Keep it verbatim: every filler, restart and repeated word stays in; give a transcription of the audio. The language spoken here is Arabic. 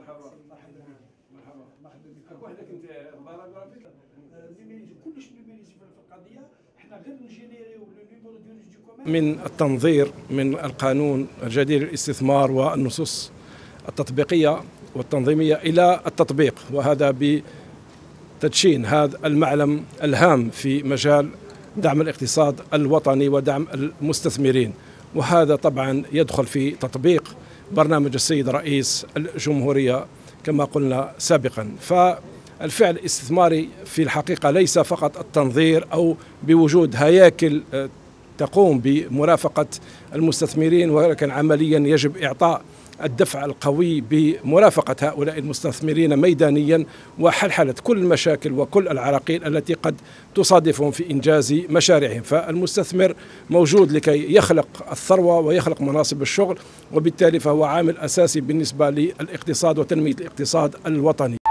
مرحبا مرحبا مرحبا بك. وحدك انت بارك كلش نيميريزي في القضيه، احنا غير نجينيريو لو نيميرو دو من التنظير من القانون الجديد للاستثمار والنصوص التطبيقيه والتنظيميه الى التطبيق، وهذا بتدشين هذا المعلم الهام في مجال دعم الاقتصاد الوطني ودعم المستثمرين. وهذا طبعا يدخل في تطبيق برنامج السيد رئيس الجمهورية كما قلنا سابقا. فالفعل الاستثماري في الحقيقة ليس فقط التنظير أو بوجود هياكل تقوم بمرافقة المستثمرين، ولكن عمليا يجب إعطاء الدفع القوي بمرافقة هؤلاء المستثمرين ميدانيا وحلحلة كل المشاكل وكل العراقيل التي قد تصادفهم في إنجاز مشاريعهم. فالمستثمر موجود لكي يخلق الثروة ويخلق مناصب الشغل، وبالتالي فهو عامل أساسي بالنسبة للاقتصاد وتنمية الاقتصاد الوطني.